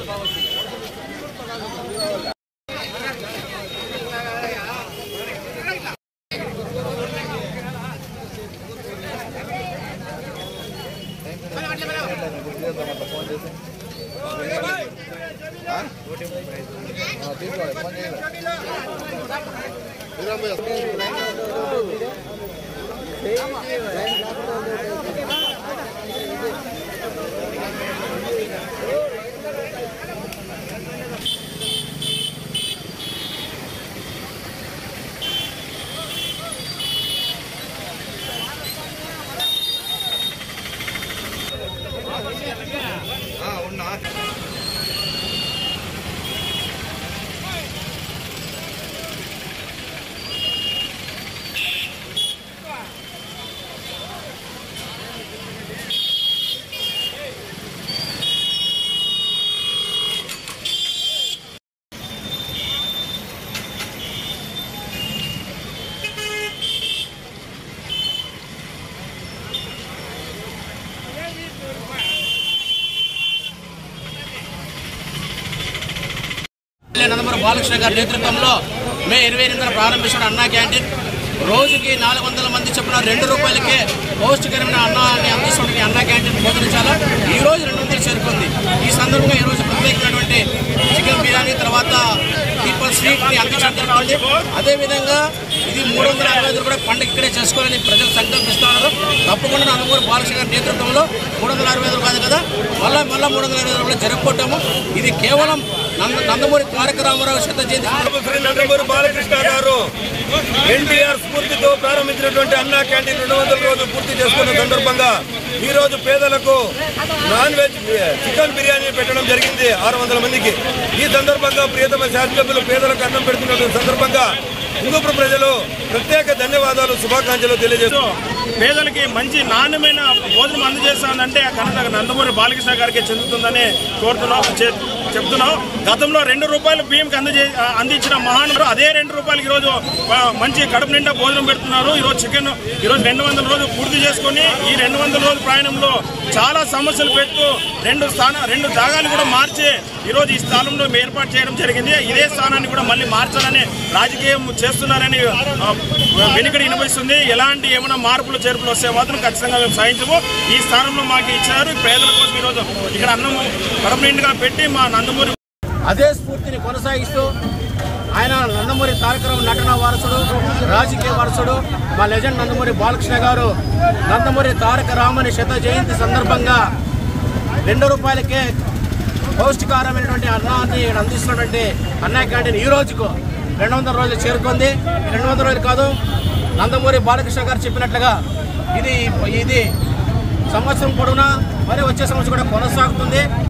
నందమూరి బాలకృష్ణ గారి నేతృత్వంలో మే 28న ప్రారంభించిన అన్నా క్యాంటీన్ రోజుకి 400 మంది చొప్పున 2 రూపాయలకే పౌష్టికరమైన అన్నాన్ని అందిస్తున్న అన్నా క్యాంటీన్ భోజనశాల ఈ రోజు 200 చేరుకుంది. ఈ సందర్భంగా ఈరోజు ప్రత్యేకమైనటువంటి చికెన్ బిర్యానీ తర్వాత పీపుల్ స్వీట్ని అందించడం జరుగుతుంది. అదేవిధంగా ఇది 365 కూడా పండుగ ఇక్కడే చేసుకోవాలని ప్రజలు సంకల్పిస్తున్నారు. తప్పకుండా నందమూరి బాలకృష్ణ గారి నేతృత్వంలో 365 కాదు కదా, మళ్ళా 365 కూడా జరుపుకుంటాము. ఇది కేవలం నందమూరి తారక రామారావు శత జయంతి నందమూరి బాలకృష్ణ గారు ఎన్టీఆర్ స్ఫూర్తితో ప్రారంభించినటువంటి అన్నా క్యాంటీన్ 200 రోజులు పూర్తి చేసుకున్న సందర్భంగా ఈ రోజు పేదలకు నాన్ వెజ్ చికెన్ బిర్యానీ పెట్టడం జరిగింది 600 మందికి. ఈ సందర్భంగా ప్రియతమ శాసనసభ్యులు పేదలకు అన్నం పెడుతున్న సందర్భంగా హిందూపురం ప్రజలు ప్రత్యేక ధన్యవాదాలు శుభాకాంక్షలు తెలియజేస్తూ పేదలకి మంచి నాణ్యమైన భోజనం అందజేస్తానంటే కనుక నందమూరి బాలకృష్ణ గారికి చెందుతుందని చెప్తున్నాం. గతంలో 2 రూపాయలు బియ్యంకి అందించిన మహానుడు అదే 2 రూపాయలకి ఈరోజు మంచి కడుపు నిండా భోజనం పెడుతున్నారు. ఈరోజు చికెన్ ఈరోజు 200 రోజులు పూర్తి చేసుకుని ఈ 200 రోజుల ప్రయాణంలో చాలా సమస్యలు పెడుతూ 2 జాగాలు కూడా మార్చి ఈరోజు ఈ స్థానంలో ఏర్పాటు చేయడం జరిగింది. ఇదే స్థానాన్ని కూడా మళ్ళీ మార్చాలని రాజకీయం చేస్తున్నారని వెనుకడి వినిపిస్తుంది. ఎలాంటి ఏమైనా మార్పులు చేర్పులు వస్తే మాత్రం ఖచ్చితంగా మేము సహించము. ఈ స్థానంలో మాకు ఇచ్చారు. పేదల కోసం ఈరోజు ఇక్కడ అన్నము కడుపు నిండుగా పెట్టి మా నందమూరి అదే స్ఫూర్తిని కొనసాగిస్తూ ఆయన నందమూరి తారక రామారావు నటన వారసుడు, రాజకీయ వారసుడు, మా లెజెండ్ నందమూరి బాలకృష్ణ గారు నందమూరి తారక రామారావు శత జయంతి సందర్భంగా 2 రూపాయలకే పౌష్టికారమైనటువంటి అన్నాన్ని అందిస్తున్నటువంటి అన్నా క్యాంటీన్ ఈ రోజుకు 200 రోజులు చేరుకుంది. 200 రోజులు కాదు, నందమూరి బాలకృష్ణ గారు చెప్పినట్లుగా ఇది సంవత్సరం పొడవునా మరి వచ్చే సంవత్సరం కూడా కొనసాగుతుంది.